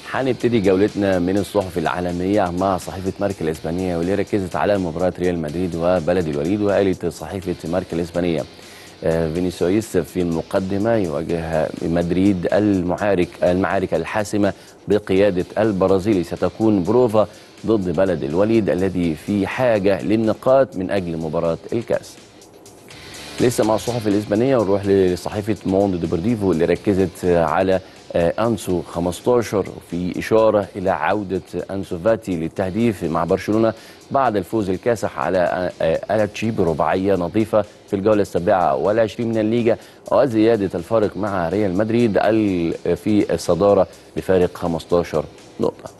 هنبتدي جولتنا من الصحف العالمية مع صحيفة ماركا الإسبانية واللي ركزت على مباراة ريال مدريد وبلد الوليد. وقالت صحيفة ماركا الإسبانية فينيسيوس في المقدمة يواجه مدريد المعارك الحاسمة بقيادة البرازيلي ستكون بروفا ضد بلد الوليد الذي في حاجة للنقاط من أجل مباراة الكأس. لسه مع الصحف الإسبانية ونروح لصحيفة موندو ديبورتيفو اللي ركزت على أنسو 15 وفي إشارة إلى عودة أنسو فاتي للتهديف مع برشلونة بعد الفوز الكاسح على ألاتشي برباعية نظيفة في الجولة 27 من الليجا وزيادة الفارق مع ريال مدريد في الصدارة بفارق 15 نقطة.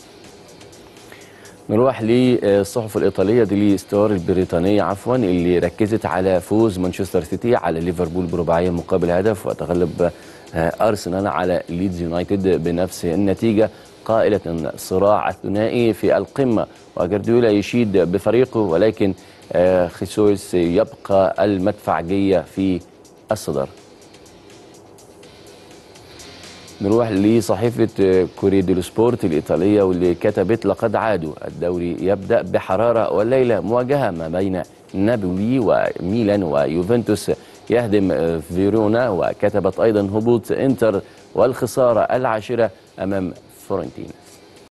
نروح للصحف الإيطالية ديلي ستار البريطانية اللي ركزت على فوز مانشستر سيتي على ليفربول برباعية مقابل هدف وتغلب أرسنال على ليدز يونايتد بنفس النتيجة، قائلة أن الصراع الثنائي في القمة وجارديولا يشيد بفريقه ولكن خيسوس يبقى المدفعجية في الصدارة. نروح لصحيفة كوري ديلو سبورت الإيطالية واللي كتبت لقد عادوا، الدوري يبدأ بحرارة والليلة مواجهة ما بين نابولي وميلان ويوفنتوس يهدم فيرونا، وكتبت أيضا هبوط إنتر والخسارة العاشرة أمام فورنتينا.